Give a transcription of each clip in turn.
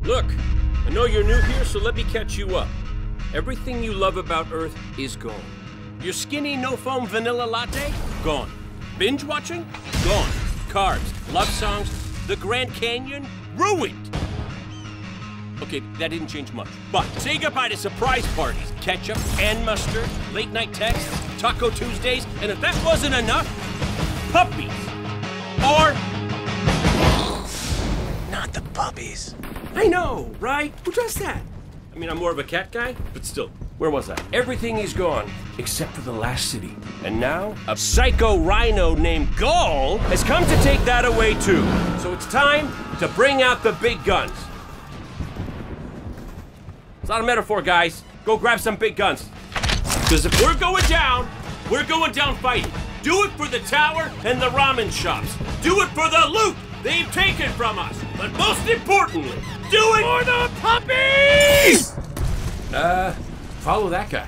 Look, I know you're new here, so let me catch you up. Everything you love about Earth is gone. Your skinny, no-foam vanilla latte? Gone. Binge watching? Gone. Carbs, love songs, the Grand Canyon? Ruined! Okay, that didn't change much. But say goodbye to surprise parties, ketchup and mustard, late-night texts, Taco Tuesdays, and if that wasn't enough, puppies. Or... Not the puppies. I know, right? Who does that? I mean, I'm more of a cat guy, but still, where was I? Everything is gone, except for the last city. And now, a psycho rhino named Gaul has come to take that away too. So it's time to bring out the big guns. It's not a metaphor, guys. Go grab some big guns. Because if we're going down fighting. Do it for the tower and the ramen shops. Do it for the loot they've taken from us. But most importantly, do it for the puppies! Follow that guy.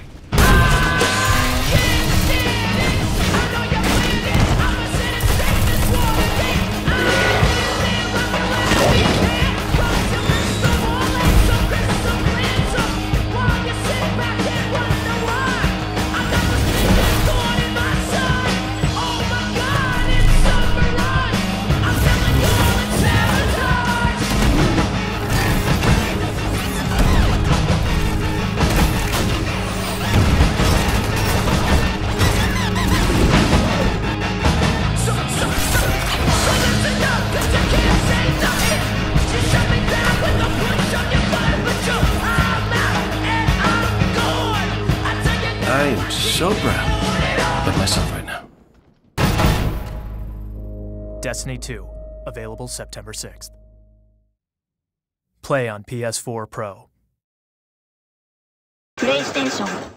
I am so proud of myself right now. Destiny 2, available September 6th. Play on PS4 Pro. PlayStation